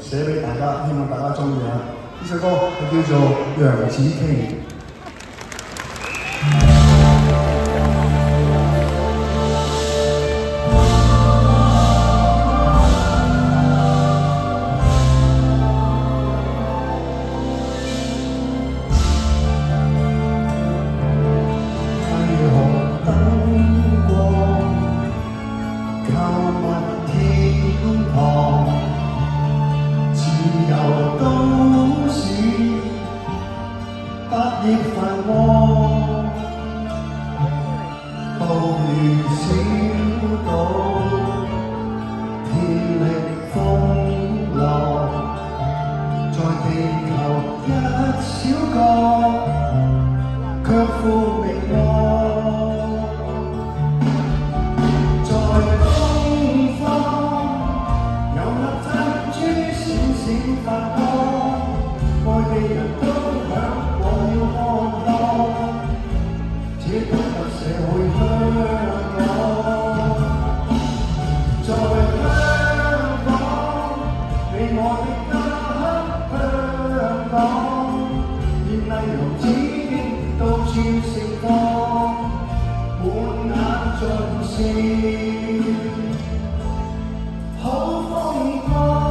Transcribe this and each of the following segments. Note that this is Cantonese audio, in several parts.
寫俾大家，希望大家中意啊！呢首歌係叫做《楊紫瓊》。亦繁忙，暴雨小島，天力風浪，在地球一小角，卻富明望。在東方，有粒珍珠閃閃發光，外地人都向往要看當，這獨特社會香港，在香港，你我的家鄉港，豔麗容紫荊到處盛放，滿眼盡是好風光。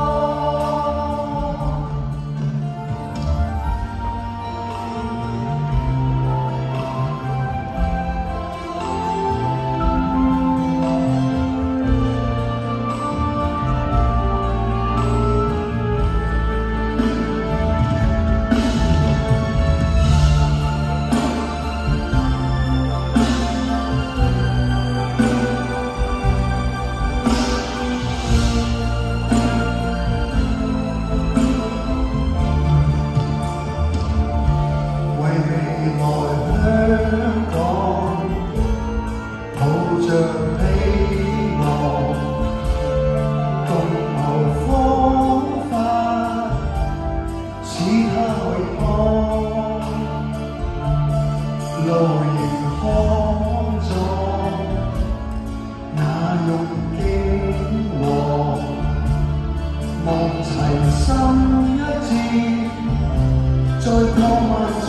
路仍康壯，那用經和，望齊心一致，在浪漫。